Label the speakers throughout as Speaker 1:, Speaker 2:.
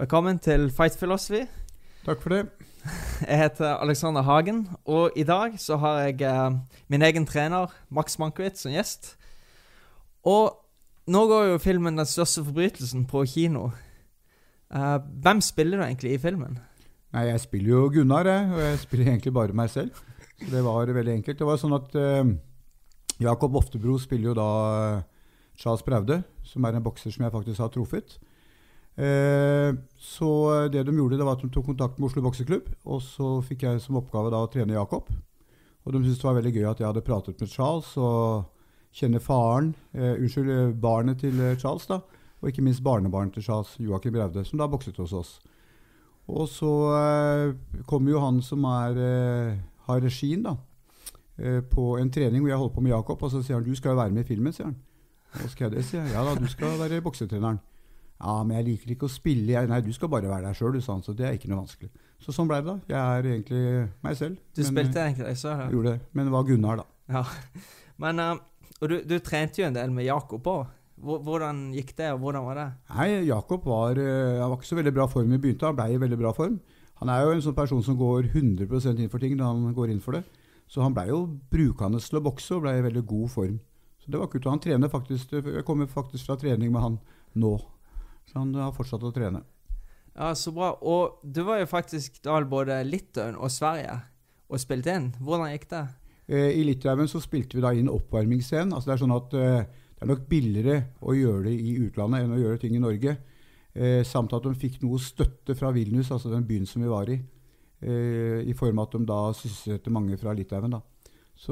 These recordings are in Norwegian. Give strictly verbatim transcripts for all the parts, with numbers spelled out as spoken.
Speaker 1: Velkommen til Fight Philosophy.
Speaker 2: Takk for det.
Speaker 1: Jeg heter Alexander Hagen, og i dag så har jeg eh, min egen trener, Max Mankiewicz, som gjest. Og nå går jo filmen Den største forbrytelsen på kino. Eh, hvem spiller du egentlig i filmen?
Speaker 2: Nei, jeg spiller jo Gunnar, jeg, og jeg spiller egentlig bare meg selv. Så det var veldig enkelt. Det var sånn at eh, Jakob Oftebro spiller jo da eh, Charles Braude, som er en bokser som jeg faktisk har truffet. Eh, så det de gjorde, det var at de tok kontakt med Oslo Bokseklubb, og så fikk jeg som oppgave da å trene Jakob. Og de syntes det var veldig gøy at jeg hadde pratet med Charles, og kjenne faren, eh, unnskyld, barnet til Charles da, og ikke minst barnebarnet til Charles, Joakim Braude, som da bokset hos oss. Og så eh, kom jo han som er, eh, har regien da, eh, på en trening hvor jeg holdt på med Jakob, og så sier han, du skal jo være med i filmen, sier han. Og skal jeg det, sier jeg, ja da, du skal være boksetreneren. Ja, men jeg liker ikke å spille. Jeg, nei, du skal bare være deg selv, sånn, så det er ikke noe vanskelig. Så sånn ble det da. Jeg er egentlig meg selv.
Speaker 1: Du
Speaker 2: men,
Speaker 1: spilte egentlig, jeg så det.
Speaker 2: Jeg gjorde det, men det var Gunnar da.
Speaker 1: Ja, men uh, og du, du trente jo en del med Jakob også. Hvordan gikk det, og hvordan var det?
Speaker 2: Nei, Jakob var, han var ikke så veldig bra form i begynte, han ble i veldig bra form. Han er jo en sånn person som går hundre prosent inn for ting når han går inn for det. Så han ble jo brukende til å bokse og ble i veldig god form. Så det var kult, og han trener faktisk, jeg kommer faktisk fra trening med han nå. Så han har fortsatt å trene.
Speaker 1: Ja, så bra. Og du var jo faktisk da både Litauen og Sverige og spilte inn. Hvordan gikk det?
Speaker 2: Eh, I Litauen så spilte vi da inn oppvarmingsscenen. Altså det er sånn at eh, det er nok billigere å gjøre det i utlandet enn å gjøre ting i Norge. Eh, samt at de fikk noe støtte fra Vilnius, altså den byen som vi var i, eh, i form av at de da sysselsatte mange fra Litauen da. Så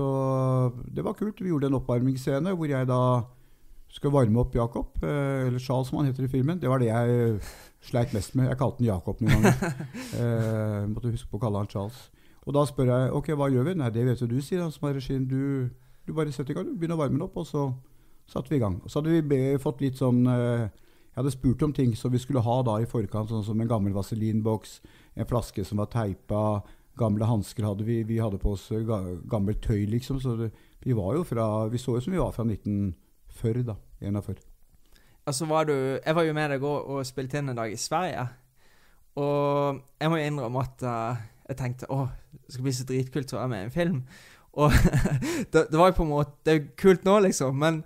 Speaker 2: det var kult. Vi gjorde en oppvarmingsscene hvor jeg da skal varme opp Jakob, eh, eller Charles som han heter i filmen. Det var det jeg sleit mest med. Jeg kalte han Jakob noen ganger. eh, måtte huske på å kalle han Charles. Og da spør jeg, ok, hva gjør vi? Nei, det vet jo du, sier han som er regien. Du, du bare setter i gang, du begynner å varme den opp, og så satte vi i gang. Og så hadde vi be, fått litt sånn, eh, jeg hadde spurt om ting som vi skulle ha da i forkant, sånn som en gammel vaselinboks, en flaske som var teipa, gamle handsker hadde vi, vi hadde på oss ga, gammel tøy liksom, så det, vi var jo fra, vi så jo som vi var fra nitten før da, enogfyrre.
Speaker 1: Altså var du, jeg var jo med deg og, og spilte inn en dag i Sverige, og jeg må jo innrømme at uh, jeg tenkte, åh, det skal bli så dritkult å være med i en film, og det, det var jo på en måte, det er jo kult nå liksom, men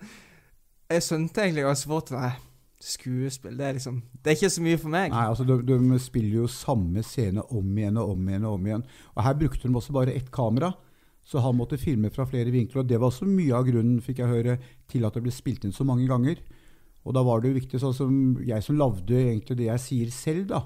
Speaker 1: jeg skjønte egentlig ganske fort, nei, skuespill, det er liksom, det er ikke så mye for meg.
Speaker 2: Nei, altså de, de spiller jo samme scene om igjen og om igjen og om igjen, og her brukte de også bare ett kamera, så han måtte filme fra flere vinkler, og det var også mye av grunnen, fikk jeg høre, til at det ble spilt inn så mange ganger. Og da var det jo viktig, sånn som jeg som lavde egentlig det jeg sier selv da,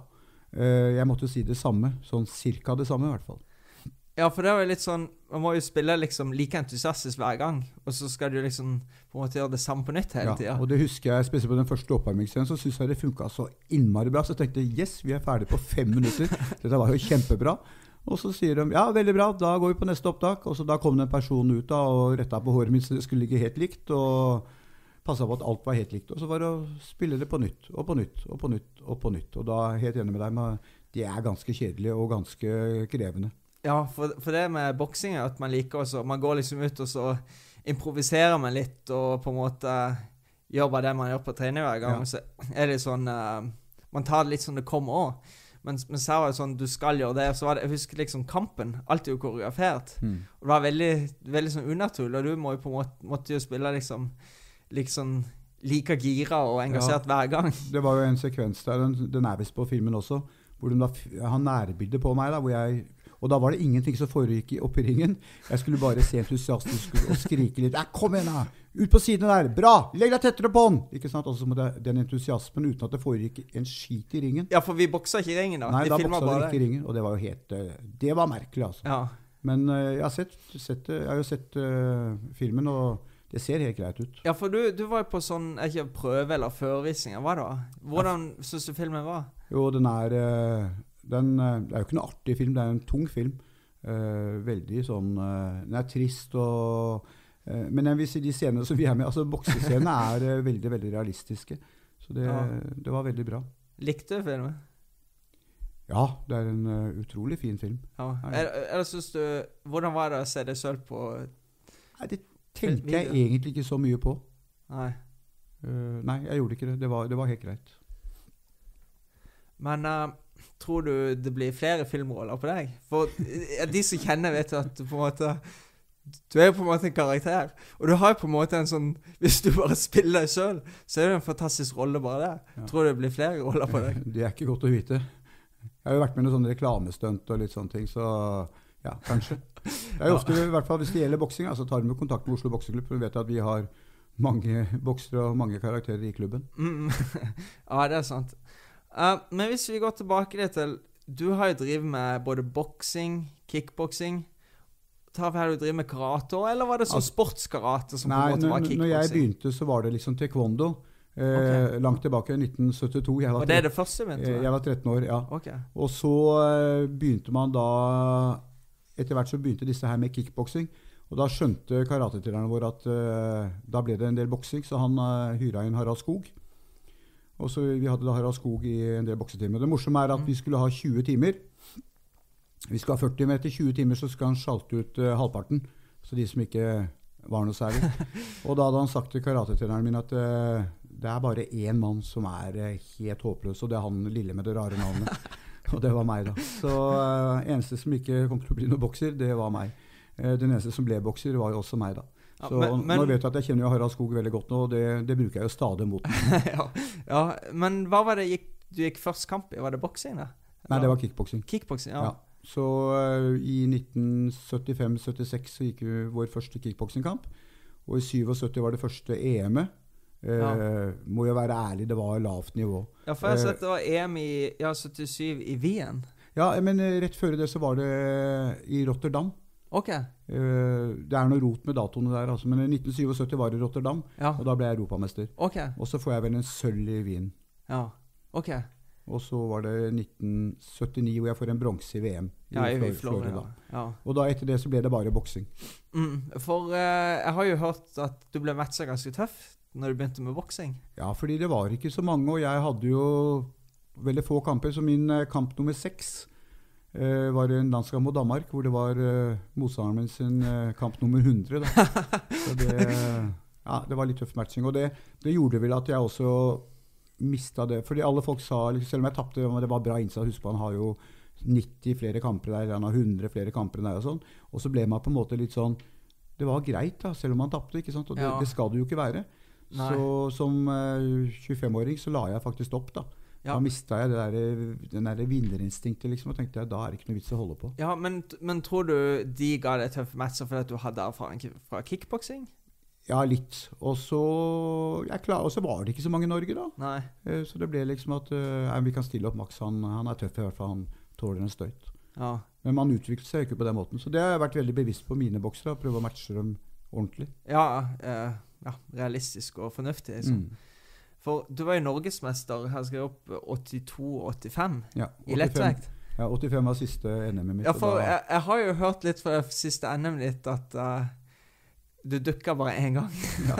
Speaker 2: jeg måtte si det samme, sånn cirka det samme i hvert fall.
Speaker 1: Ja, for det var jo litt sånn, man må jo spille liksom like entusiastisk hver gang, og så skal du liksom på en måte gjøre det samme på nytt hele tiden.
Speaker 2: Ja, og det husker jeg, spesielt på den første oppvarmingsscenen, så synes jeg det funket så innmari bra, så jeg tenkte, yes, vi er ferdige på fem minutter, dette var jo kjempebra. Og så sier de, ja, veldig bra, da går vi på neste opptak. Og så da kom det en person ut da, og rettet på håret mitt, så det skulle ligge helt likt, og passet på at alt var helt likt. Og så var det å spille det på nytt, og på nytt, og på nytt, og på nytt. Og da er jeg helt enig med deg, men det er ganske kjedelig og ganske krevende.
Speaker 1: Ja, for, for det med boksing er at man liker også, man går liksom ut og så improviserer man litt, og på en måte gjør bare det man gjør på trening hver gang. Ja. Så er det sånn, uh, man tar det litt sånn det kommer også. Men, men så var det sånn, du skal gjøre det, så var det, jeg husker liksom kampen, alt er jo koreografert, mm. og det var veldig, veldig sånn unaturlig, og du må jo på en måte, måtte jo spille liksom, liksom like gira og engasjert ja, hver gang.
Speaker 2: Det var jo en sekvens der, den, den er vist på filmen også, hvor de da har nærbilder på meg da, hvor jeg, og da var det ingenting som foregikk opp i ringen. Jeg skulle bare se entusiastisk og skrike litt, kom igjen da, ut på siden der, bra, legg deg tettere på den! Ikke sant? Og så må det, den entusiasmen uten at det foregikk en skit i ringen.
Speaker 1: Ja, for vi bokser ikke i ringen da.
Speaker 2: Nei,
Speaker 1: de
Speaker 2: da bokser
Speaker 1: det
Speaker 2: ikke i ringen, og det var jo helt, det var merkelig altså.
Speaker 1: Ja.
Speaker 2: Men uh, jeg, har sett, sett, jeg har jo sett uh, filmen, og det ser helt greit ut.
Speaker 1: Ja, for du, du var jo på sånn, ikke prøve eller førvisninger, hva da? Hvordan ja. Synes du filmen var?
Speaker 2: Jo, den er, uh, den, uh, det er jo ikke noe artig film, det er en tung film. Uh, veldig sånn, uh, den er trist og uh, men jeg vil si de scenene som vi er med, altså boksescenene er uh, veldig, veldig realistiske, så det, ja. det var veldig bra.
Speaker 1: Likte du filmen?
Speaker 2: Ja, det er en uh, utrolig fin film.
Speaker 1: Ja. Er, eller synes du, hvordan var det å se deg selv på?
Speaker 2: Nei, det tenkte jeg egentlig ikke så mye på.
Speaker 1: Nei.
Speaker 2: Uh, nei, jeg gjorde ikke det, det var, det var helt greit.
Speaker 1: Men uh, tror du det blir flere filmroller på deg? For uh, de som kjenner vet at du på en måte du er jo på en måte en karakter. Og du har jo på en måte en sånn hvis du bare spiller deg selv, så er det en fantastisk rolle bare der. Ja. Tror du det blir flere roller på deg?
Speaker 2: Det er ikke godt å vite. Jeg har jo vært med noen sånne reklamestunt og litt sånne ting, så ja, kanskje. Det er jo ofte, i hvert fall hvis det gjelder boksing, så tar vi kontakt med Oslo Bokseklubb, for vi vet at vi har mange boksere og mange karakterer i klubben.
Speaker 1: Mm. Ja, det er sant. Uh, men hvis vi går tilbake litt til, du har jo drivet med både boksing, kickboksing. Har du drivet med karate, eller var det sånn sportskarate som
Speaker 2: nei,
Speaker 1: på en måte var kickboksing?
Speaker 2: Når jeg begynte, så var det liksom taekwondo. Eh, okay. Langt tilbake, nitten syttito. Jeg var
Speaker 1: og det er det første begynte?
Speaker 2: Eh, jeg var tretten år, ja.
Speaker 1: Okay.
Speaker 2: Og så eh, begynte man da, etter hvert så begynte disse her med kickboksing. Og da skjønte karatetreneren vår at uh, da ble det en del boksing, så han uh, hyra inn Harald Skog. Og så vi hadde da Harald Skog i en del boksetimer. Det morsomme er at vi skulle ha tjue timer. Vi skal ha førti, men etter tjue timer så skal han sjalte ut uh, halvparten. Så de som ikke var noe særlig. Og da hadde han sagt til karatetreneren min at uh, det er bare én mann som er uh, helt håpløs, og det er han lille med det rare navnet. Og det var meg da. Så uh, eneste som ikke kom til å bli noe bokser, det var meg. Den eneste som ble bokser var jo også meg da. Så ja, men, men, nå vet jeg at jeg kjenner jo Harald Skog veldig godt nå, og det, det bruker jeg jo stadig mot den.
Speaker 1: ja, ja, men hva var det gikk, du gikk først kamp i? Var det boksing da?
Speaker 2: Nei, det var kickboksing.
Speaker 1: Kickboksing, ja.
Speaker 2: ja. Så uh, i nitten syttifem syttiseks så gikk vi vår første kickboksingkamp, og i syttisju var det første E M-et. Uh, ja. Må jo være ærlig, det var lavt nivå.
Speaker 1: Ja, for jeg har sett det var E M i ja, syttisju i Wien.
Speaker 2: Ja, men rett før det så var det i Rotterdam.
Speaker 1: Ok.
Speaker 2: Uh, det er noe rot med datoene der, altså. Men i nitten syttisju var det i Rotterdam, ja. Og da ble jeg europamester.
Speaker 1: Ok.
Speaker 2: Og så får jeg vel en sølv i Wien.
Speaker 1: Ja, ok.
Speaker 2: Og så var det nitten syttini hvor jeg får en bronse i V M i,
Speaker 1: ja, i
Speaker 2: Florida.
Speaker 1: Florida. Ja.
Speaker 2: Og da etter det så ble det bare boksing.
Speaker 1: Mm, for uh, jeg har jo hørt at du ble matcha ganske tøff når du begynte med boksing.
Speaker 2: Ja, fordi det var ikke så mange, og jeg hadde jo veldig få kamper, så min uh, kamp nummer seks Uh, var en landskamp mot Danmark, hvor det var uh, motstanderen min sin uh, kamp nummer hundre. Da. Så det, uh, ja, det var litt tøff matching, og det, det gjorde vel at jeg også mistet det. Fordi alle folk sa, selv om jeg tappte, det var bra innsats, husk på han har jo nitti flere kamper der, han har hundre flere kamper der og sånn. Og så ble man på en måte litt sånn, det var greit da, selv om man tappte, ikke sant? Og det, ja. Det skal det jo ikke være. Nei. Så som uh, tjuefem-åring så la jeg faktisk opp da. Ja. Da mistet jeg det der, den der vinnerinstinktet, liksom, og tenkte jeg, da er det ikke noe vits å holde på.
Speaker 1: Ja, men, men tror du de ga deg tøffe matcher fordi at du hadde erfaring fra kickboksing?
Speaker 2: Ja, litt. Og så, jeg klar, og så var det ikke så mange i Norge da.
Speaker 1: Nei.
Speaker 2: Så det ble liksom at uh, vi kan stille opp Max, han, han er tøff i hvert fall, han tåler en støyt.
Speaker 1: Ja.
Speaker 2: Men man utviklet seg ikke på den måten, så det har jeg vært veldig bevisst på mine boksere, prøve å matche dem ordentlig.
Speaker 1: Ja, uh, ja realistisk og fornuftig, liksom. Mm. For du var jo norgesmester, her skal jeg opp åttito åttifem
Speaker 2: ja,
Speaker 1: i lettvekt.
Speaker 2: Ja, åttifem var siste N M-et mitt.
Speaker 1: Ja, for da, jeg, jeg har jo hørt litt fra siste N M ditt at uh, du dukket bare en gang.
Speaker 2: ja.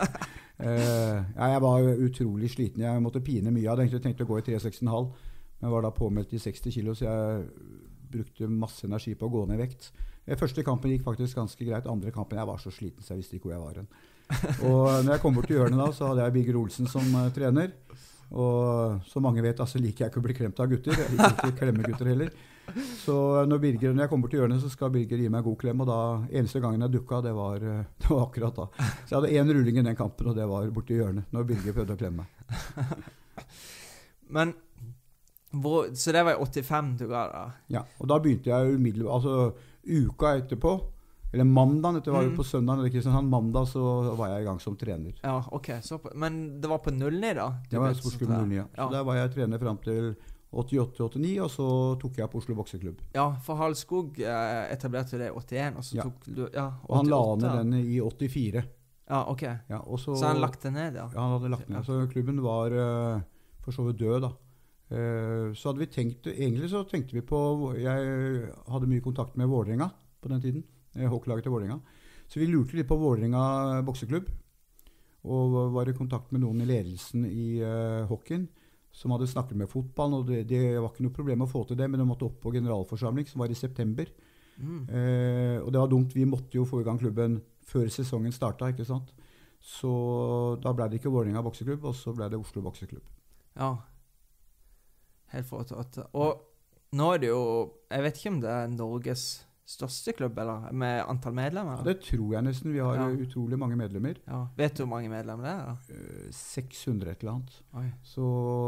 Speaker 2: Uh, ja, jeg var utrolig sliten. Jeg måtte pine mye. Jeg hadde egentlig tenkt å gå i tre seks komma fem, men jeg var da påmeldt i seksti kilo, så jeg brukte masse energi på å gå ned i vekt. Første kampen gikk faktisk ganske greit. Andre kampen, jeg var så sliten, så jeg visste ikke hvor jeg var hen. Og når jeg kom bort til hjørnet da, så hadde jeg Birger Olsen som uh, trener. Og som mange vet, altså liker jeg ikke å bli klemt av gutter. Jeg liker ikke å klemme gutter heller. Så når, Birger, når jeg kom bort til hjørnet, så skal Birger gi meg en god klem. Og da, eneste gangen jeg dukket, det var, det var akkurat da. Så jeg hadde en rulling i den kampen, og det var borte i hjørnet. Når Birger prøvde å klemme meg.
Speaker 1: Men, hvor, så det var i åttifem du ga da?
Speaker 2: Ja, og da begynte jeg umiddelbart, altså uka etterpå, eller mandagen, det var jo på søndagen, eller Kristiansand, mandag så var jeg i gang som trener.
Speaker 1: Ja, ok. Så på, men det var på nullni da?
Speaker 2: Det var sportsklubb nullni, ja. Så ja. Der var jeg trener frem til åttiåtte åttini, og så tok jeg på Oslo Bokseklubb.
Speaker 1: Ja, for Harald Skog eh, etablerte det i åttien, og så
Speaker 2: ja.
Speaker 1: tok du, ja, åttiåtte.
Speaker 2: Og han la ned den i åttifire.
Speaker 1: Ja, ok.
Speaker 2: Ja, og så,
Speaker 1: så han lagt det ned, ja?
Speaker 2: Ja, han hadde lagt ned. Så klubben var uh, for så vidt død da. Uh, så hadde vi tenkt, egentlig så tenkte vi på, jeg hadde mye kontakt med Vålerenga på den tiden, hockeylagget til Vålerenga. Så vi lurte litt på Vålerenga bokseklubb, og var i kontakt med noen i ledelsen i uh, hockeyen, som hadde snakket med fotballen, og det, det var ikke noe problem å få til det, men de måtte opp på generalforsamling, som var i september. Mm. Uh, og det var dumt, vi måtte jo få i gang klubben før sesongen startet, ikke sant? Så da ble det ikke Vålerenga bokseklubb, og så ble det Oslo Bokseklubb.
Speaker 1: Ja. helt foretått. Og nå er det jo, jeg vet ikke om det er Norges største klubb, eller med antall medlemmer?
Speaker 2: Ja, det tror jeg nesten. Vi har ja. utrolig mange medlemmer.
Speaker 1: Ja. Vet du hvor mange medlemmer det er?
Speaker 2: Uh, seks hundre et eller annet.
Speaker 1: Oi.
Speaker 2: Så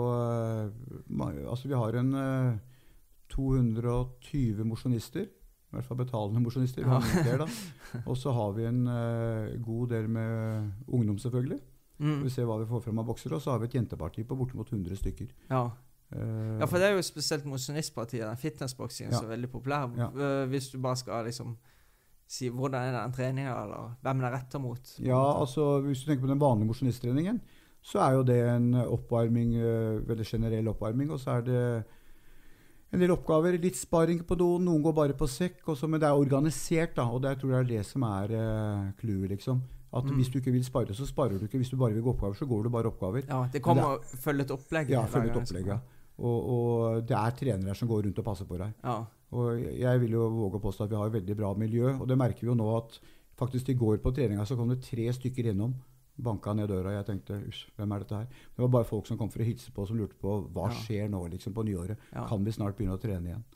Speaker 2: uh, altså vi har en uh, to hundre og tyve mosjonister, i hvert fall betalende mosjonister. Ja. Og så har vi en uh, god del med ungdom selvfølgelig. Mm. Vi ser hva vi får frem av bokser, og så har vi et jenteparti på bortimot hundre stykker.
Speaker 1: Ja. Uh, ja, for det er jo spesielt mosjonistpartiet, den fitnessboksingen, ja. som er veldig populær. Ja. Uh, hvis du bare skal liksom si hvordan er den treningen, eller hvem er det retter mot?
Speaker 2: Ja, altså hvis du tenker på den vanlige mosjonisttreningen, så er jo det en oppvarming, uh, veldig generell oppvarming, og så er det en del oppgaver, litt sparing på noen, noen går bare på sekk, og så, men det er organisert da, og det jeg tror jeg er det som er uh, clouet liksom. At mm. hvis du ikke vil spare, så sparer du ikke. Hvis du bare vil gå oppgaver, så går du bare oppgaver.
Speaker 1: Ja, det kommer å følge et opplegg.
Speaker 2: Ja, følge et opplegg, ja. Og, og det er trenere som går rundt og passer på deg. Ja. Og jeg vil jo våge å påstå at vi har et veldig bra miljø, og det merker vi jo nå at faktisk i går på treninga så kom det tre stykker innom, banka ned døra, og jeg tenkte, usch, hvem er dette her? Det var bare folk som kom for å hilse på, som lurte på, hva ja. skjer nå liksom på nyåret? Ja. Kan vi snart begynne å trene igjen?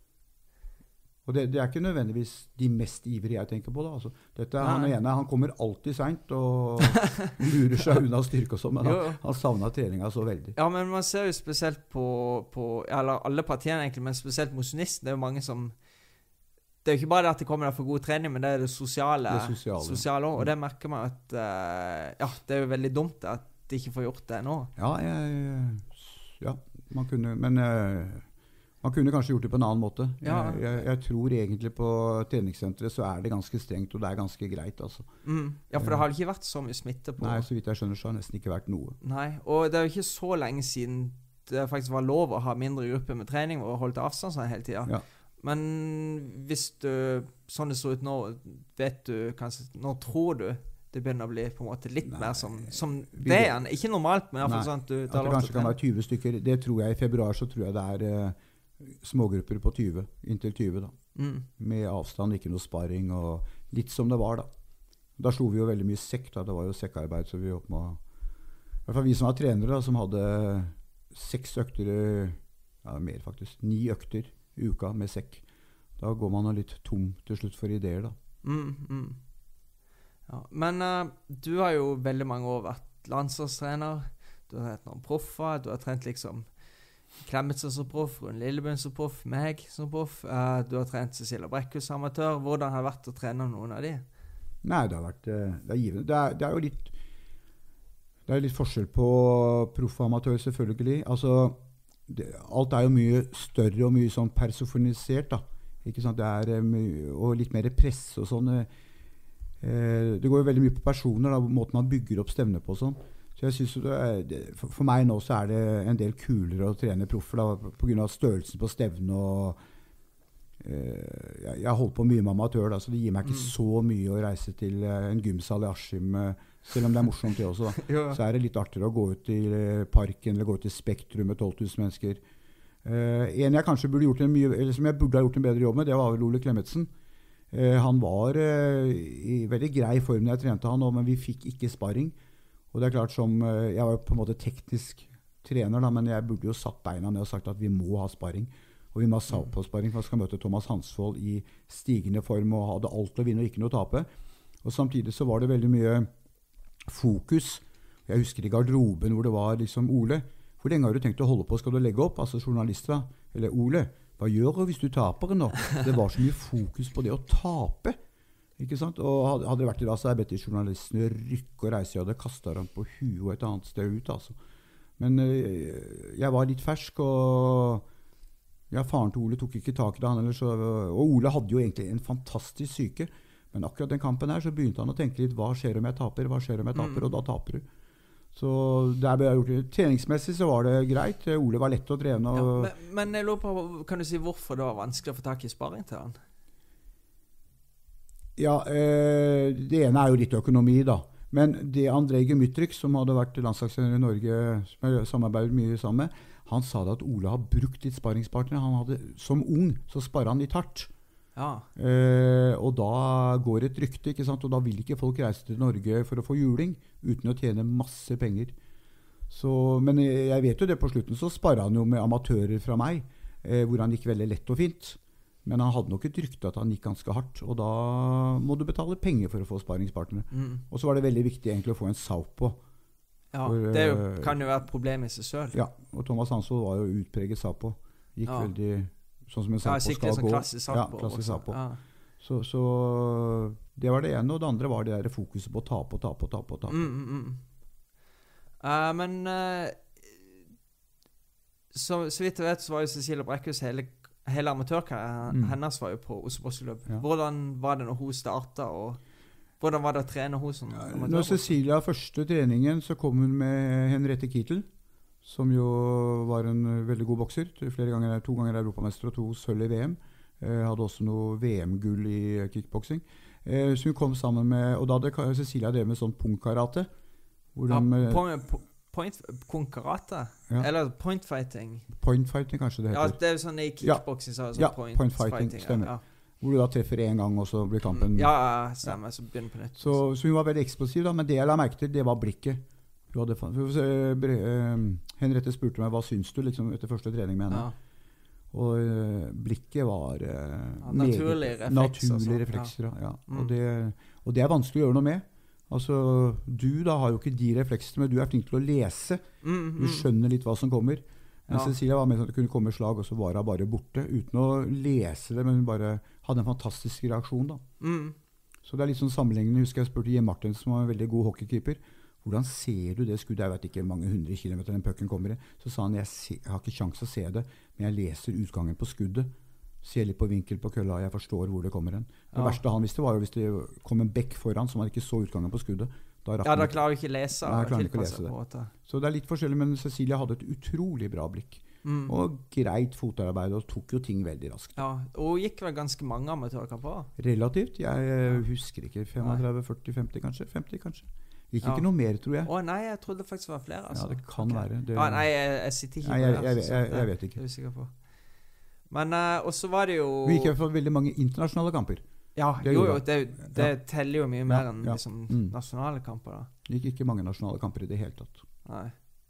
Speaker 2: Og det, det er ikke nødvendigvis de mest ivrige jeg tenker på da. Altså, dette, han, ene, han kommer alltid sent og lurer seg unna styrke og sånn, men han, han savner treninga så veldig.
Speaker 1: Ja, men man ser jo spesielt på, på eller alle partiene egentlig, men spesielt mosjonisten, det er jo mange som, det er jo ikke bare det at de kommer der for god trening, men det er det sosiale,
Speaker 2: det sosiale.
Speaker 1: sosiale også, og det merker man at, uh, ja, det er jo veldig dumt at de ikke får gjort det nå.
Speaker 2: Ja, jeg, ja man kunne, men... Uh, Man kunne kanskje gjort det på en annen måte. Ja. Jeg, jeg, jeg tror egentlig på treningssenteret så er det ganske strengt, og det er ganske greit. Altså.
Speaker 1: Mm. Ja, for det har ikke vært så mye smitte på...
Speaker 2: Nei, så vidt jeg skjønner så har det nesten ikke vært noe.
Speaker 1: Nei, og det er jo ikke så lenge siden det faktisk var lov å ha mindre grupper med trening og holde avstand sånn hele tiden. Ja. Men hvis du, sånn det så ut nå, vet du kanskje, nå tror du det begynner å bli på en måte litt Nei, mer som, som det igjen. Ikke normalt, men i hvert fall sånn at du...
Speaker 2: At det kanskje kan være tyve stykker. Det tror jeg i februar, så tror jeg det er... Uh, smågrupper på tyve, inntil tyve da. Mm. Med avstand, ikke noe sparing, og litt som det var da. Da slo vi jo veldig mye sekk da, det var jo sekkarbeid, så vi opp med, i hvert fall vi som var trenere da, som hadde seks økter, ja mer faktisk, ni økter i uka med sekk. Da går man litt tom til slutt for ideer da.
Speaker 1: Mm, mm. Ja, men uh, du har jo veldig mange år vært landslagstrener, du har trent noen proffer, du har trent liksom Klemetsen som proff, Rune Lillebøen som proff, meg som proff. Uh, du har trent Cecilia Brekkhus som amatør. Hvordan har det vært å trene noen av de?
Speaker 2: Nei, det har vært uh, det er givende. Det er, det er jo litt det er litt forskjell på proff og amatør selvfølgelig. Altså, det, alt er jo mye større og mye sånn personifisert da. Ikke sant? Det er uh, mye, og litt mer press og sånn. Uh, det går jo veldig mye på personer da, måten man bygger opp stevner på og sånn. Så jeg synes det er, det, for, for meg nå så er det en del kulere å trene proffer da, på grunn av størrelsen på stevnen og eh, jeg, jeg har holdt på mye med amatør da, så det gir meg ikke mm. så mye å reise til eh, en gymsal i Askim, eh, selv om det er morsomt det også da. Ja. Så er det litt artigere å gå ut til eh, parken eller gå ut til Spektrum med tolv tusen mennesker. Eh, en jeg kanskje burde gjort en mye, eller som jeg burde ha gjort en bedre jobb med, det var vel Ole Klemetsen. Eh, han var eh, i veldig grei form når jeg trente han, men vi fikk ikke sparring. Og det er klart som, jeg var jo på en måte teknisk trener da, men jeg burde jo satt beina ned og sagt at vi må ha sparring. Og vi må ha salg på sparring, for vi skal møte Thomas Hansvold i stigende form og hadde alt å vinne og ikke noe å tape. Og samtidig så var det veldig mye fokus. Jeg husker i garderoben hvor det var liksom Ole, hvor lenge har du tenkt å holde på, skal du legge opp? Altså journalister da, eller Ole, hva gjør du hvis du taper nå? Det var så mye fokus på det å tape. Ikke sant? Og hadde, hadde det vært i dag, så hadde jeg bedt journalistene rykke og reise, jeg hadde kastet dem på huet og et annet sted ut, altså. Men øh, jeg var litt fersk, og ja, faren til Ole tok ikke tak i det, han ellers, så, og Ole hadde jo egentlig en fantastisk syke, men akkurat den kampen her, så begynte han å tenke litt, hva skjer om jeg taper, hva skjer om jeg taper, mm. og da taper du. Så der ble jeg gjort det. Treningsmessig så var det greit, Ole var lett å trene. Og
Speaker 1: ja, men, men jeg lurer på, kan du si hvorfor det var vanskelig å få tak i sparring til han?
Speaker 2: Ja, eh, det ene er jo litt økonomi da. Men det Andrej Gemytryk, som hadde vært landslagstrener i Norge, som jeg samarbeidet mye sammen med, han sa det at Ole har brukt litt sparringspartner. Han hadde, som ung, så sparer han litt hardt. Ja. Eh, og da går et rykte, ikke sant? Og da vil ikke folk reise til Norge for å få juling, uten å tjene masse penger. Så, men jeg, jeg vet jo det, på slutten så sparret han jo med amatører fra meg, eh, hvor han gikk veldig lett og fint. Men han hadde nok et rykte at han gikk ganske hardt, og da må du betale penger for å få sparringspartnere. Mm. Og så var det veldig viktig egentlig å få en southpaw.
Speaker 1: Ja, for, det jo, kan jo være et problem i seg selv.
Speaker 2: Ja, og Thomas Hansvold var jo utpreget southpaw. Gikk ja. veldig sånn som en southpaw
Speaker 1: ja,
Speaker 2: skal
Speaker 1: sånn
Speaker 2: gå.
Speaker 1: Klassisk southpaw.
Speaker 2: Ja, klassisk southpaw.
Speaker 1: Ja.
Speaker 2: Så, så det var det ene, og det andre var det der fokuset på å tape og tape og tape. Og tape.
Speaker 1: Mm, mm, mm. Uh, men uh, så, så vidt jeg vet, så var jo Cecilie Brækhus hele Hele amatørkarrieren mm. hennes var jo på Oslo Bosseløp. Ja. Hvordan var det når hun startet, og hvordan var det å trene hun som
Speaker 2: ja, når Cecilia første treningen, så kom hun med Henriette Kittel, som jo var en veldig god bokser. Flere ganger, to ganger europamester og to sølv i V M. Eh, hadde også noe V M-gull i kickboksing. Eh, så hun kom sammen med, og da hadde Cecilia drevet med sånn pungkarate.
Speaker 1: Ja, point, point, pungkarate? Ja. Eller point fighting?
Speaker 2: Point fighting, kanskje det heter.
Speaker 1: Ja, det er jo sånn i kickboksing, så er det sånn
Speaker 2: ja,
Speaker 1: point,
Speaker 2: point fighting, fighting stemmer. Ja, ja. Hvor du da treffer en gang, og så blir kampen...
Speaker 1: Ja, stemmer, ja. Så begynner på nytt.
Speaker 2: Så, så hun var veldig eksplosiv da, men det jeg la merke til, det var blikket. Hun hadde, for, uh, Henriette spurte meg, hva syns du liksom, etter første trening med henne? Ja. Og uh, blikket var uh,
Speaker 1: ja, naturlige reflekser.
Speaker 2: Naturlige reflekser, ja. ja. Mm. Og, det, og det er vanskelig å gjøre noe med. Altså, du da har jo ikke de refleksene, men du er flink til å lese. Mm, mm. Du skjønner litt hva som kommer. Men ja. Cecilia var med sånn at det kunne komme slag, og så var hun bare borte, uten å lese det, men hun bare hadde en fantastisk reaksjon da. Mm. Så det er litt sånn sammenlignende. Husker jeg spurte Jim Martins, som var en veldig god hockeykeeper. Hvordan ser du det skuddet? Jeg vet ikke mange hundre kilometer den pucken kommer i. Så sa han, jeg, se, jeg har ikke sjans å se det, men jeg leser utgangen på skuddet. Ser litt på vinkel på kølla, jeg forstår hvor det kommer hen. Det ja. verste han visste var jo hvis det kom en bekk foran, som han ikke så utgangen på skuddet. Da
Speaker 1: ja, da klarer du ikke å lese.
Speaker 2: Nei, klarer ikke å lese det. Så det er litt forskjellig, men Cecilia hadde et utrolig bra blikk. Mm. Og greit fotarbeid, og tok jo ting veldig raskt.
Speaker 1: Ja, og gikk vel ganske mange amatørkamper?
Speaker 2: Relativt. Jeg ja. husker ikke. femogtretti, førti, femti kanskje? femti kanskje? Gikk ja. ikke noe mer, tror jeg.
Speaker 1: Å nei, jeg trodde det faktisk var flere. Altså.
Speaker 2: Ja, det kan okay. være. Det,
Speaker 1: ah, nei, jeg, jeg sitter ikke
Speaker 2: nei,
Speaker 1: på
Speaker 2: jeg,
Speaker 1: det.
Speaker 2: Jeg, jeg, jeg, jeg vet ikke.
Speaker 1: Jeg er usikker på. Men uh, også var det jo...
Speaker 2: Vi gikk i hvert fall veldig mange internasjonale kamper.
Speaker 1: Ja,
Speaker 2: det
Speaker 1: jo, jo, det, det ja. teller jo mye mer
Speaker 2: ja,
Speaker 1: enn
Speaker 2: ja.
Speaker 1: liksom,
Speaker 2: mm.
Speaker 1: nasjonale kamper da.
Speaker 2: Det gikk ikke mange nasjonale kamper i det hele tatt.
Speaker 1: Nei.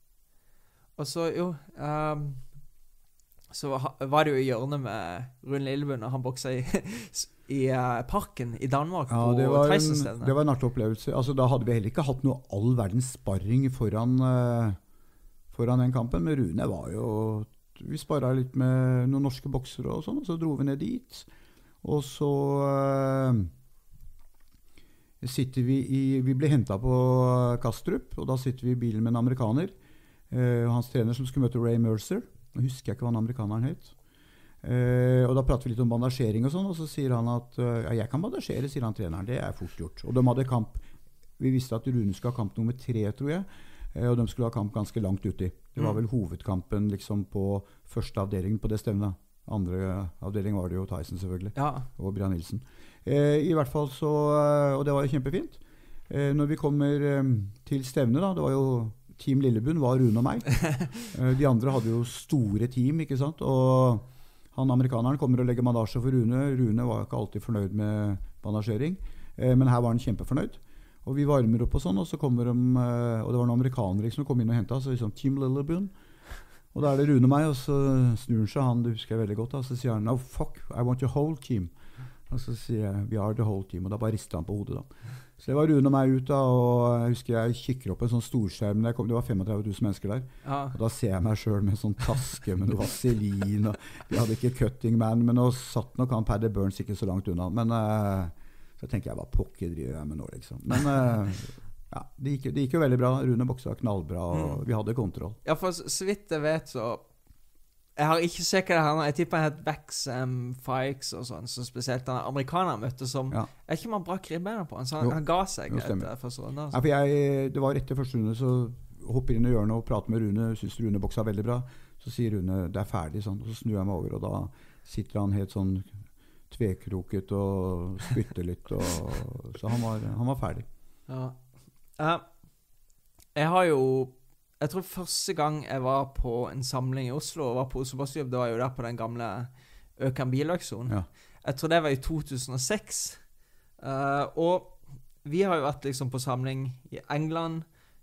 Speaker 1: Og så, jo, um, så var det jo i hjørnet med Rune Lillebund, og han bokset i, i uh, parken i Danmark
Speaker 2: ja,
Speaker 1: på
Speaker 2: det var, en,
Speaker 1: det
Speaker 2: var en artig opplevelse. Altså, da hadde vi heller ikke hatt noe all verdens sparring foran, uh, foran den kampen, men Rune var jo... Vi sparret litt med noen norske boksere og sånn, og så dro vi ned dit. Og så uh, sitter vi i... Vi ble hentet på Kastrup, og da sitter vi i bilen med en amerikaner. Uh, hans trener som skulle møte Ray Mercer. Nå husker jeg ikke hva han amerikaneren het. Uh, og da prater vi litt om bandasjering og sånn, og så sier han at uh, ja, jeg kan bandasjere, sier han treneren. Det er fort gjort. Og de hadde kamp... Vi visste at Rune skulle ha kamp nummer tre, tror jeg. Og de skulle ha kamp ganske langt uti. Det var vel hovedkampen liksom på første avdelingen på det stevnet. Andre avdeling var det jo Tyson selvfølgelig,
Speaker 1: ja.
Speaker 2: og Brian Nilsen. Eh, I hvert fall så, og det var jo kjempefint. Eh, når vi kommer eh, til stevnet da, det var jo Team Lillebund, var Rune og meg. eh, de andre hadde jo store team, ikke sant? Og han amerikaneren kommer og legger bandasje for Rune. Rune var ikke alltid fornøyd med bandasjering, eh, men her var han kjempefornøyd. Og vi varmer opp og sånn, og så kommer de, og det var noen amerikanere som kom inn og hentet, så liksom, Team Lillebund. Og da er det Rune og meg, og så snur han seg, han, det husker jeg veldig godt, og så sier han, no fuck, I want your whole team. Og så sier jeg, we are the whole team, og da bare rister han på hodet da. Så det var Rune og meg ut da, og jeg husker jeg kikker opp en sånn storskjerm, det var tretifem tusen mennesker der, ja. Og da ser jeg meg selv med en sånn taske med noe vaselin, og vi hadde ikke cutting man, men nå satt nok han Paddy Burns ikke så langt unna, men... Uh, Så tenker jeg, hva pokker driver jeg med nå, liksom. Men uh, ja, det gikk, det gikk jo veldig bra. Rune bokset var knallbra, og mm. vi hadde kontroll.
Speaker 1: Ja, for så, så vidt jeg vet, så... Jeg har ikke sjekket det her nå. Jeg tipper han het Baxham Fikes og sånn, så spesielt den amerikaneren møtte som... Ja. Er ikke man bra kribbener på han? Så han, han ga seg etter første runde.
Speaker 2: Altså. Ja, for jeg, det var etter første runde, så hopper inn i hjørnet og prater med Rune. Synes Rune bokset veldig bra. Så sier Rune, det er ferdig, sånn. Og så snur jeg meg over, og da sitter han helt sånn... tvekroket og spytte litt, og, så han var, han var ferdig.
Speaker 1: Ja. Uh, jeg har jo, jeg tror første gang jeg var på en samling i Oslo, og var på Oslo Bosseløp, det var jo der på den gamle Økan bilakson. Ja. Jeg tror det var i to tusen og seks. Uh, og vi har jo vært liksom på samling i England,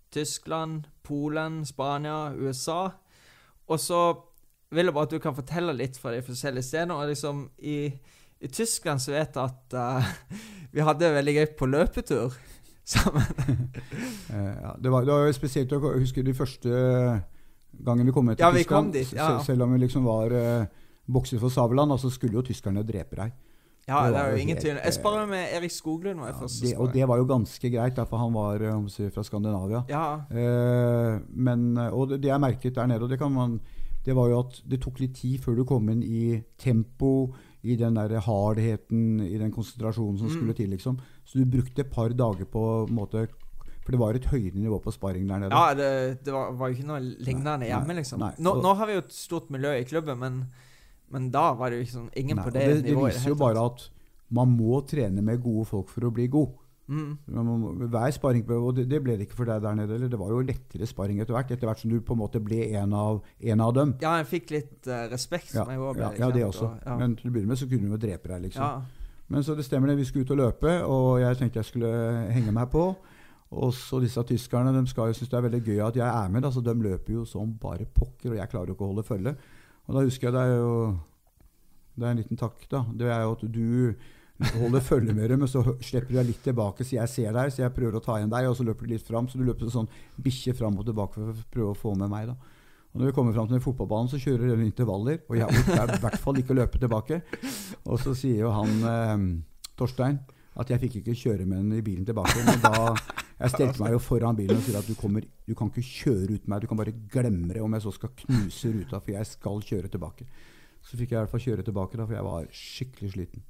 Speaker 1: Tyskland, Polen, Spania, U S A. Og så vil jeg bare at du kan fortelle litt fra de forskjellige stedene. Og liksom i, i Tyskland så vet jeg at uh, vi hadde det veldig gøy på løpetur sammen.
Speaker 2: ja, det, var, det var jo spesielt å huske de første gangen vi kom med til
Speaker 1: ja, vi
Speaker 2: Tyskland.
Speaker 1: Kom dit, ja.
Speaker 2: Sel, selv om vi liksom var uh, bokser for Saveland, altså skulle jo tyskerne drepe deg.
Speaker 1: Ja, det, det er jo
Speaker 2: jo
Speaker 1: ingen
Speaker 2: helt,
Speaker 1: tvil. Jeg sparer med Erik Skoglund.
Speaker 2: Ja, det, og det var jo ganske greit, for han var om si, fra Skandinavia.
Speaker 1: Ja.
Speaker 2: Uh, men, og det, det jeg merket der nede, og det kan man det var jo at det tok litt tid før du kom inn i tempo, i den der hardheten, i den konsentrasjonen som mm. skulle til, liksom. Så du brukte et par dager på en måte, for det var et høyere nivå på sparring der nede.
Speaker 1: Ja, det, det var, var jo ikke noe lignende hjemme, liksom. Nei, nå, nå har vi jo et stort miljø i klubben, men, men da var det jo liksom ingen nei, på det, det nivået.
Speaker 2: Det viser jo bare at man må trene med gode folk for å bli god. Mm. Hver sparring, og det, det ble det ikke for deg der nede, eller det var jo lettere sparring etter hvert, etter hvert som du på en måte ble en av, en av dem.
Speaker 1: Ja, jeg fikk litt uh, respekt
Speaker 2: ja,
Speaker 1: som jeg var
Speaker 2: ja, ja, det også. Og, ja. Men til å begynne med så kunne du jo drepe deg, liksom. Ja. Men så det stemmer det, vi skulle ut og løpe, og jeg tenkte jeg skulle henge meg på. Og så disse tyskerne, de skal jo synes det er veldig gøy at jeg er med, altså de løper jo som bare pokker, og jeg klarer jo ikke å holde følge. Og da husker jeg det er jo, det er en liten takk da, det er jo at du holder følge med dem, men så slipper du deg litt tilbake, så jeg ser deg, så jeg prøver å ta igjen deg, og så løper du litt frem, så du løper sånn bikkje frem og tilbake for å prøve å få med meg da. Og når vi kommer frem til den fotballbanen, så kjører det intervaller, og jeg orker i hvert fall ikke løpe tilbake. Og så sier jo han, eh, Torstein, at jeg fikk ikke kjøre med den i bilen tilbake, men da, jeg stelte meg jo foran bilen og sier at du, kommer, du kan ikke kjøre ut meg, du kan bare glemme det om jeg så skal knuse ruta, for jeg skal kjøre tilbake. Så fikk jeg i hvert fall kjøre tilbake da, for jeg var skikkelig sliten.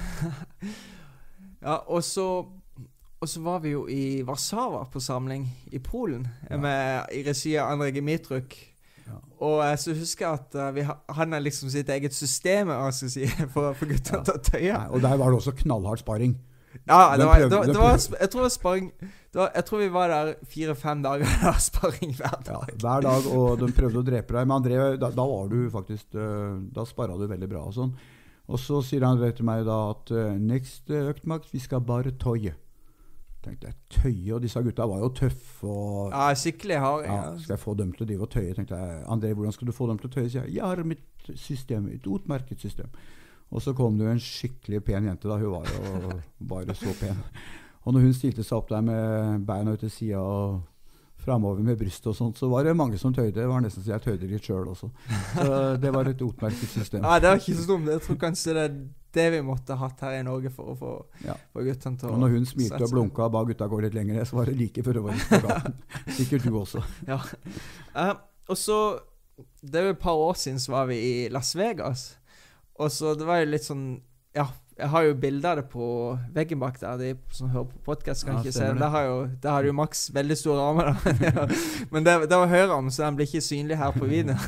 Speaker 1: ja, og så og så var vi jo i Warszawa på samling i Polen ja. med, i regi av Andrej Dimitruk ja. og uh, så husker jeg at uh, vi ha, han har liksom sitt eget system altså, si, for, for gutter ja. til å tøye Nei,
Speaker 2: og der var det også knallhard sparring
Speaker 1: ja, det var, prøvde, det, det var, jeg tror det var sparring det var, jeg tror vi var der fire-fem dager av sparring hver dag
Speaker 2: ja, hver dag, og de prøvde å drepe deg men André, da, da var du faktisk uh, da sparret du veldig bra og sånn. Og så sier han til meg da at uh, neste øktmakt, vi skal bare tøye. Tenkte jeg, tøye, og disse gutta var jo tøffe. Og,
Speaker 1: ja, skikkelig har jeg.
Speaker 2: Ja, skal jeg få dem til å drive og tøye? Tenkte jeg, André, hvordan skal du få dem til å tøye? Sier jeg, jeg har mitt system, et utmerket system. Og så kom det jo en skikkelig pen jente da, hun var jo bare så pen. Og når hun stilte seg opp der med beina ut til siden og fremover med bryst og sånt, så var det mange som tøyde. Det var nesten så jeg tøyde litt selv også. Så det var et utmerket system.
Speaker 1: Ja, det var ikke så dumt. Jeg tror kanskje det er det vi måtte ha hatt her i Norge for å få ja. guttene til å...
Speaker 2: Og når hun smilte og blunket og ba gutta gå litt lenger, så var det like før det var litt på gaten. Sikkert du også.
Speaker 1: Ja. Uh, og så, det er jo et par år siden så var vi i Las Vegas. Og så det var jo litt sånn, ja, jeg har jo bilder av det på veggen bak der, de som hører på podcast kan ja, ikke se det. Der har, jo, der har jo Max veldig store armer da. Men det, det var høyre arm, så den blir ikke synlig her på videoen.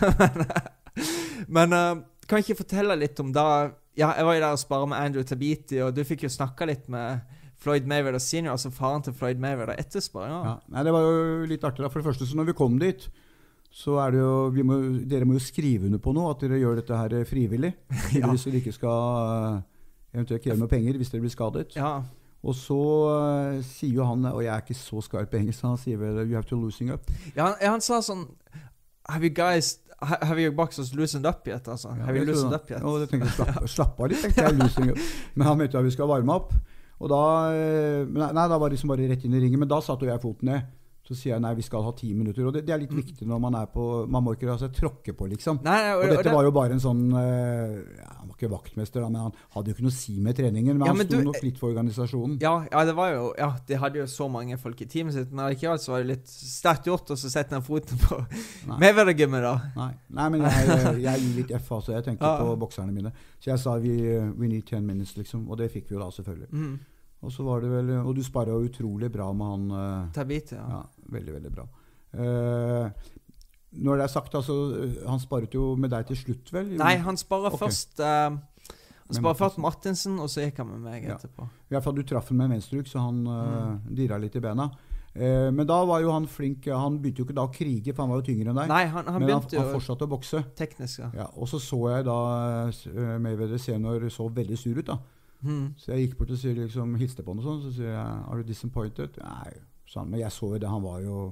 Speaker 1: Men uh, kan jeg ikke fortelle litt om da, ja, jeg var jo der og sparet med Andrew Tabiti, og du fikk jo snakket litt med Floyd Mayweather senior, altså faren til Floyd Mayweather etter sparingen.
Speaker 2: Ja, nei, det var jo litt artig da. For det første, så når vi kom dit, så er det jo, vi må, dere må jo skrive under på noe, at dere gjør dette her frivillig. ja. Hvis dere ikke skal... eventuelt kreve med penger hvis dere blir skadet.
Speaker 1: Ja.
Speaker 2: Og så uh, sier jo han, og jeg er ikke så skarp på engelsk, han sier vel, you have to loosen up.
Speaker 1: Ja, han, han sa sånn, have you guys, have you boxers loosened up yet, altså?
Speaker 2: Ja,
Speaker 1: have you loosened up yet?
Speaker 2: Og det tenkte jeg, slapp, slapp av litt, tenkte jeg, loosening up. Men han mente at vi skal varme opp. Og da, nei, nei, da var det liksom bare rett inn i ringen, men da satte jeg foten ned. Så sier jeg, nei, vi skal ha ti minutter, og det, det er litt viktig når man er på, man må ikke altså, tråkke på, liksom.
Speaker 1: Nei, nei, og,
Speaker 2: og dette
Speaker 1: og det,
Speaker 2: var jo bare en sånn, ja, han var ikke vaktmester, da, men han hadde jo ikke noe å si med treningen, men ja, han men stod du, nok litt for organisasjonen.
Speaker 1: Ja, ja, det var jo, ja, de hadde jo så mange folk i teamet sitt, men ikke alt så var det litt sterkt gjort, og så sette den foten på Mayweather-gymmet da.
Speaker 2: Nei, nei, men jeg, jeg gir litt F, altså, jeg tenkte ja. på bokserne mine. Så jeg sa, vi, we need ten minutes, liksom, og det fikk vi jo da selvfølgelig. Mm. Og så var det vel, og du sparret jo utrolig bra med han. Uh,
Speaker 1: Tabit, ja.
Speaker 2: Ja, veldig, veldig bra. Uh, når det er sagt, altså, han sparret jo med deg til slutt, vel?
Speaker 1: Nei, han sparret okay. først, uh, han sparret først Martinsen, og så gikk han med meg
Speaker 2: ja.
Speaker 1: etterpå.
Speaker 2: I hvert fall du traff han med venstruk, så han uh, mm. dirret litt i bena. Uh, men da var jo han flink, han begynte jo ikke da å krige, for han var jo tyngre enn deg.
Speaker 1: Nei, han, han
Speaker 2: men
Speaker 1: begynte
Speaker 2: han, han fortsatte å bokse.
Speaker 1: Teknisk, ja.
Speaker 2: Ja. Og så så jeg da uh, Mayweather senior så veldig sur ut da. Hmm. Så jeg gikk bort og liksom, hilste på han og sånn, så sier jeg, are you disappointed? Nei, sånn, men jeg så jo det, han var jo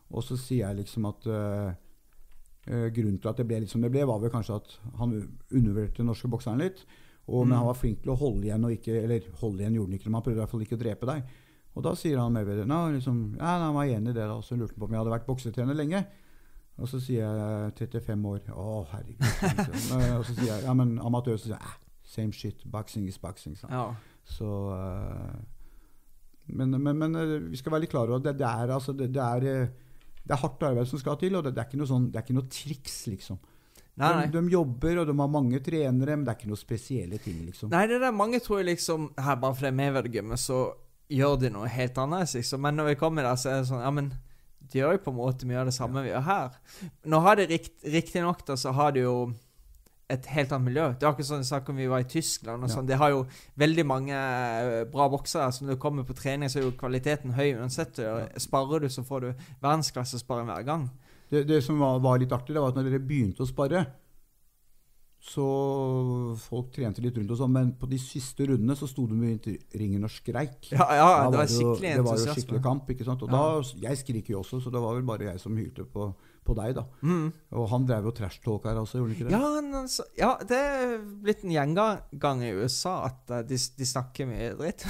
Speaker 2: Og så sier jeg liksom at uh, uh, grunnen til at det ble litt som det ble, var vel kanskje at han undervurderte den norske bokseren litt. Og, mm. Men han var flink til å holde igjen, og ikke, eller holde igjen gjorde han ikke, men han prøvde i hvert fall ikke å drepe deg. Og da sier han med ved det, liksom, ja, han var enig i det da, og så lurte han på om jeg hadde vært boksetrener lenge. Og så sier jeg trettifem år, å herregud. Og så sier jeg, ja, men amatør, så sier jeg, same shit, boxing is boxing. Så,
Speaker 1: ja.
Speaker 2: så uh, men, men, men vi skal være litt klare over det, det, er, altså, det, det, er, det er hardt arbeid som skal til, og det, det, er ikke noe sånn, det er ikke noe triks, liksom.
Speaker 1: Nei, nei.
Speaker 2: De, de jobber, og de har mange trenere, men det er ikke noe spesielle ting, liksom.
Speaker 1: Nei, det er mange tror jeg liksom, her bare fordi vi er gymmet, så gjør de noe helt annet, liksom. Men når vi kommer der, så er det sånn, ja, men de gjør jo på en måte mye av det samme ja. Vi gjør her. Nå har det rikt, riktig nok da, så har de jo et helt annet miljø. Det er akkurat sånn, jeg snakker om vi var i Tyskland og sånn. Ja. De har jo veldig mange bra boksere, så når du kommer på trening, så er jo kvaliteten høy uansett. Ja. Sparer du, så får du verdensklasse sparring hver gang. Det,
Speaker 2: det som var, var litt artig, det var at når dere begynte å spare, så folk trente litt rundt og sånn, men på de siste rundene så sto de i ringen og skreik.
Speaker 1: Ja, ja, det var skikkelig entusiasme.
Speaker 2: Det var jo skikkelig kamp, ikke sant? Og
Speaker 1: ja.
Speaker 2: da, jeg skriker jo også, så det var vel bare jeg som hylte på, på deg da.
Speaker 1: Mm.
Speaker 2: Og han drev jo trash-talk her også, gjorde ikke det?
Speaker 1: Ja, han, ja, det er blitt en gjengang i U S A at uh, de, de snakker mye dritt.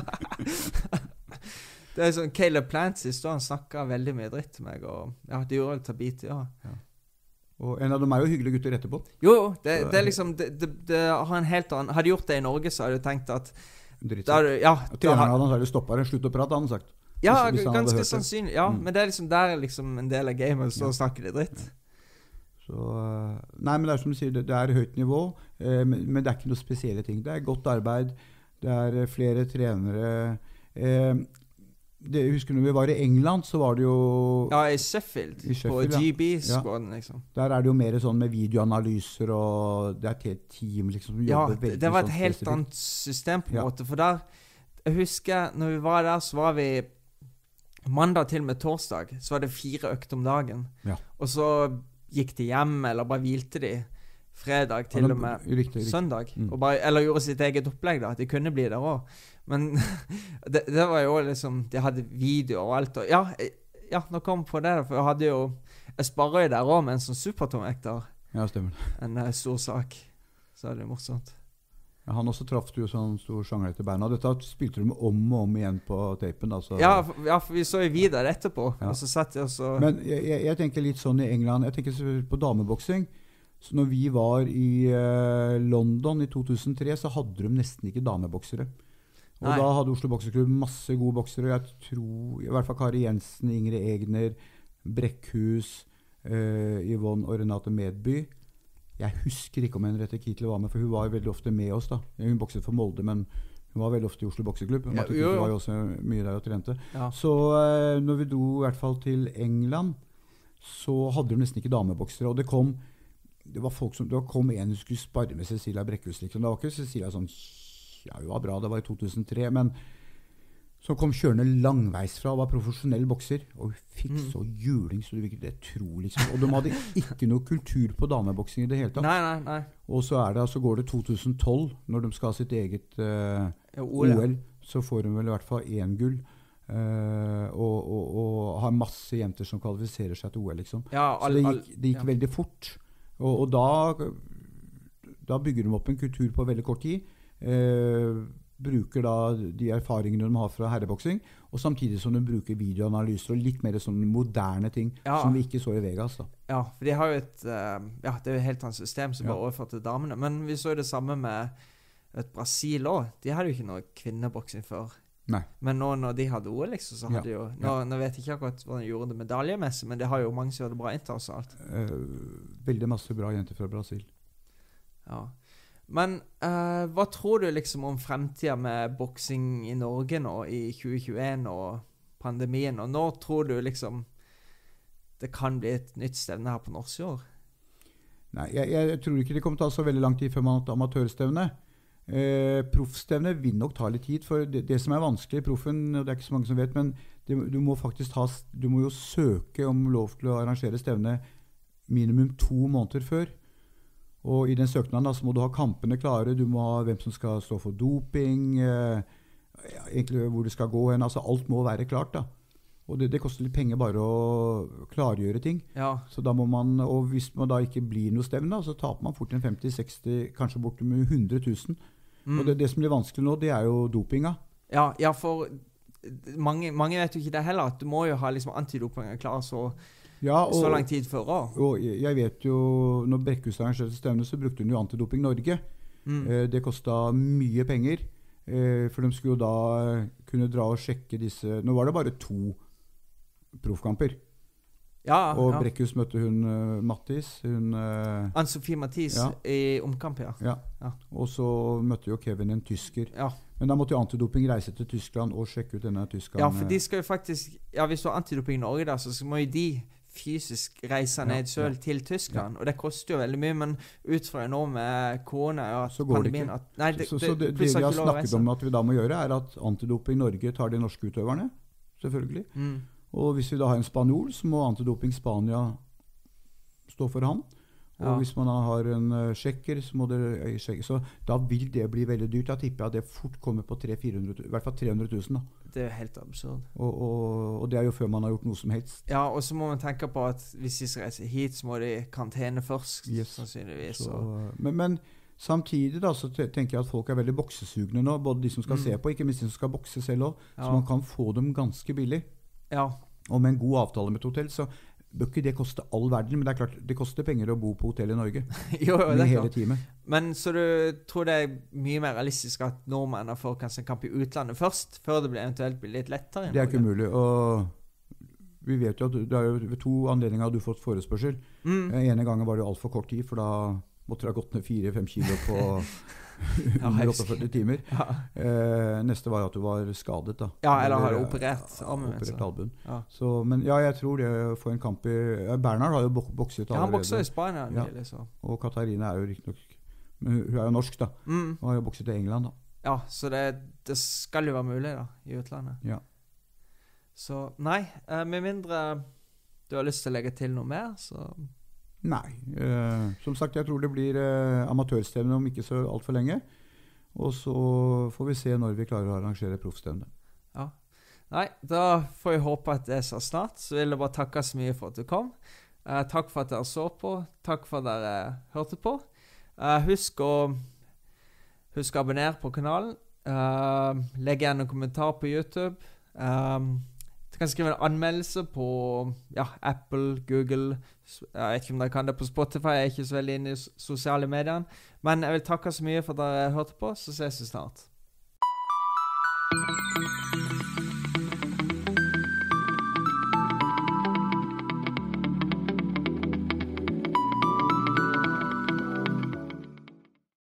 Speaker 1: Det er sånn, Caleb Plant sist, han snakket veldig mye dritt til meg, og ja, de gjorde litt tabit, ja.
Speaker 2: Ja. Og en av dem er jo hyggelige gutter etterpå.
Speaker 1: Jo, det, det er liksom det, det, det har en helt annen. Hadde gjort det i Norge, så hadde du tenkt at
Speaker 2: der, ja, treneren hadde han stoppet det, slutt å prate, hadde han sagt.
Speaker 1: Ja, hvis, hvis ganske sannsynlig. Ja, mm. Men det er liksom der er liksom en del av gamet, så ja. Snakker de dritt.
Speaker 2: Ja. Så, nei, men det er som du sier, det, det er høyt nivå, eh, men, men det er ikke noe spesielle ting. Det er godt arbeid, det er flere trenere. Eh, Det, jeg husker når vi var i England, så var det jo
Speaker 1: ja, i Sheffield, i Sheffield på G B-skåden ja. Liksom.
Speaker 2: Der er det jo mer sånn med videoanalyser, og det er et helt team liksom, som
Speaker 1: ja,
Speaker 2: jobber veldig
Speaker 1: det, det var et
Speaker 2: sånn
Speaker 1: helt
Speaker 2: spesifikt.
Speaker 1: Annet system på en
Speaker 2: ja.
Speaker 1: Måte, for der, jeg husker, når vi var der, så var vi mandag til med torsdag, så var det fire økter om dagen,
Speaker 2: ja.
Speaker 1: Og så gikk de hjem, eller bare hvilte de, fredag til ja, og med
Speaker 2: riktig, riktig.
Speaker 1: Søndag,
Speaker 2: mm.
Speaker 1: og bare, eller gjorde sitt eget opplegg da, at de kunne bli der også. Men det, det var jo liksom, de hadde video og alt, og ja, ja, nå kom jeg på det da, for jeg hadde jo, jeg sparer jo der også med en sånn supertomekter.
Speaker 2: Ja, stemmer.
Speaker 1: En uh, stor sak, så er det morsomt.
Speaker 2: Ja, han også traff du jo sånn stor sjanger til beina. Dette spilte du med om og om igjen på tapen. Altså.
Speaker 1: Ja, for, ja, for vi så jo videre etterpå,
Speaker 2: ja.
Speaker 1: Og så satt jeg også...
Speaker 2: Men jeg, jeg, jeg tenker litt sånn i England, jeg tenker på dameboksing. Så når vi var i uh, London i to tusen tre, så hadde de nesten ikke dameboksere. Og Nei. Da hadde Oslo Bokseklubb masse gode boksere. Jeg tror, i hvert fall Kari Jensen, Ingrid Egner, Brekkhus, uh, Yvonne og Renate Medby. Jeg husker ikke om Henriette Kittel var med, for hun var veldig ofte med oss da. Hun bokset for Molde, men hun var veldig ofte i Oslo Bokseklubb. Ja, Marte Kittel var jo også mye der og trente.
Speaker 1: Ja.
Speaker 2: Så uh, når vi dro i hvert fall til England, så hadde de nesten ikke dameboksere, og det kom det var folk som, det kom en som skulle spare med Cecilia Brekkhus, liksom. Det var ikke Cecilia sånn, ja, hun var bra, det var i to tusen tre, men som kom kjørende langveis fra og var profesjonell bokser, og hun fikk mm. så juling, så du vil ikke det tro, liksom. Og de hadde ikke noe kultur på dameboksing i det hele tatt.
Speaker 1: Nei, nei, nei.
Speaker 2: Og så er det, så går det to tusen tolv, når de skal ha sitt eget uh, ja, O L, så får de vel i hvert fall én gull. Uh, og, og, og har masse jenter som kvalifiserer seg til O L, liksom.
Speaker 1: Ja, all,
Speaker 2: så det gikk, det gikk
Speaker 1: ja.
Speaker 2: veldig fort. Og, og da, da bygger de opp en kultur på veldig kort tid, eh, bruker da de erfaringene de har fra herreboksing, og samtidig som de bruker videoanalyser og litt mer sånn moderne ting, ja. Som vi ikke så i Vegas da.
Speaker 1: Ja, for de har jo et, uh, ja, det er jo helt annet system som
Speaker 2: ja.
Speaker 1: bare overført til damene, men vi så jo det samme med et Brasil også. De hadde jo ikke noe kvinneboksing før.
Speaker 2: Nei.
Speaker 1: Men nå når de hadde O L, liksom, så hadde ja. jo... Nå, ja. nå vet jeg ikke akkurat hvordan de gjorde det medaljemessig, men det har jo mange som gjør det bra internasjonalt.
Speaker 2: Uh, veldig masse bra jenter fra Brasil.
Speaker 1: Ja. Men uh, hva tror du liksom om fremtiden med boksing i Norge nå i tjue tjueen og pandemien, og når tror du liksom det kan bli et nytt stevne her på norsk år?
Speaker 2: Nei, jeg, jeg tror ikke det kommer til å ta så veldig lang tid før man har et amatørstevne. Eh, proffstevne vil nok ta litt tid, for det, det som er vanskelig i proffen, og det er ikke så mange som vet, men det, du må faktisk ta, du må jo søke om lov til å arrangere stevne minimum to måneder før, og i den søknaden da, så må du ha kampene klare, du må ha hvem som skal stå for doping, eh, egentlig hvor det skal gå hen, altså alt må være klart da. Og det, det koster litt penger bare å klargjøre ting.
Speaker 1: Ja.
Speaker 2: Så da må man, og hvis man da ikke blir noe stevne, så taper man fort en femti seksti, kanskje bort med hundre tusen. Mm. Og det, det som blir vanskelig nå, det er jo dopinga.
Speaker 1: Ja, ja for mange, mange vet jo ikke det heller, at du må jo ha liksom antidopinga klar så, ja, og, så lang tid før også.
Speaker 2: Og jeg vet jo, når Brækhus arrangerte stevne, så brukte hun jo Antidoping Norge. Mm. Eh, det kostet mye penger, eh, for de skulle jo da kunne dra og sjekke disse. Nå var det bare to proffkamper.
Speaker 1: Ja,
Speaker 2: og
Speaker 1: ja.
Speaker 2: Brækhus møtte hun uh, Mattis. Hun, uh,
Speaker 1: Ann-Sofie Mathis ja. I omkamp, ja.
Speaker 2: ja. ja. Og så møtte jo Kevin en tysker.
Speaker 1: Ja.
Speaker 2: Men da måtte jo Antidoping reise til Tyskland og sjekke ut denne tyskeren.
Speaker 1: Ja, for de skal jo faktisk, ja, hvis du har Antidoping Norge da, så må jo de fysisk reise ned ja, selv ja. Til Tyskland. Ja. Og det koster jo veldig mye, men ut fra nå med korona og
Speaker 2: så går det ikke.
Speaker 1: At, nei, det,
Speaker 2: så, så det, det, det vi har snakket om at vi da må gjøre, er at Antidoping Norge tar de norske utøverne, selvfølgelig. Mm. Og hvis vi da har en spanjol, så må Antidoping Spania stå for han. Og ja. Hvis man da har en uh, sjekker, så må det uh, sjekke. Så da vil det bli veldig dyrt. Da tipper jeg at det fort kommer på tre hundre til fire hundre, i hvert fall tre hundre tusen. Da.
Speaker 1: Det er helt absurd.
Speaker 2: Og, og, og det er jo før man har gjort noe som helst.
Speaker 1: Ja, og så må man tenke på at hvis de skal reise hit, så må de karantene først, yes. sannsynligvis. Så,
Speaker 2: men, men samtidig da, så tenker jeg at folk er veldig boksesugne nå, både de som skal mm. se på, ikke minst de som skal bokse selv også, ja. Så man kan få dem ganske billig.
Speaker 1: Ja.
Speaker 2: Og med en god avtale med et hotell, så bør ikke det koste all verden, men det er klart, det koster penger å bo på hotell i Norge.
Speaker 1: jo, jo,
Speaker 2: med hele teamet.
Speaker 1: Men så du tror det er mye mer realistisk at nordmenn får kanskje en kamp i utlandet først, før det blir eventuelt blir litt lettere i Norge?
Speaker 2: Det er ikke mulig, og vi vet jo at det er jo ved to anledninger har du fått forespørsel. Mm. Ene gangen var det alt for kort tid, for da måtte det ha gått ned fire fem kilo på hundre åttiførti timer. Ja. Eh, neste var at du var skadet da.
Speaker 1: Ja, eller har du operert armen.
Speaker 2: Operert albuen. Ja. Så, men ja, jeg tror det får en kamp i... Ja, Bernhard har jo bok bokset allerede.
Speaker 1: Ja, han bokser i Spania.
Speaker 2: Ja.
Speaker 1: Liksom. Og
Speaker 2: Katarina er jo riktig nok... Men hun er jo norsk da. Mm. Og har jo bokset i England da.
Speaker 1: Ja, så det, det skal jo være mulig da, i utlandet.
Speaker 2: Ja.
Speaker 1: Så nei, eh, med mindre du har lyst til å legge til noe mer, så...
Speaker 2: Nei, eh, som sagt, jeg tror det blir eh, amatørstevne om ikke så alt for lenge, og så får vi se når vi klarer å arrangere proffstevne.
Speaker 1: Ja. Nei, da får jeg håpe at det er så snart, så vil jeg bare takke så mye for at du kom. Eh, takk for at dere så på, takk for at dere hørte på. Eh, husk å husk å abonnere på kanalen, eh, legg igjen en kommentar på YouTube, eh, du kan skrive en anmeldelse på ja, Apple, Google, jeg vet ikke om dere kan det på Spotify, jeg er ikke så veldig inne i sosiale medier, men jeg vil takke så mye for at dere hørte på, så ses vi snart.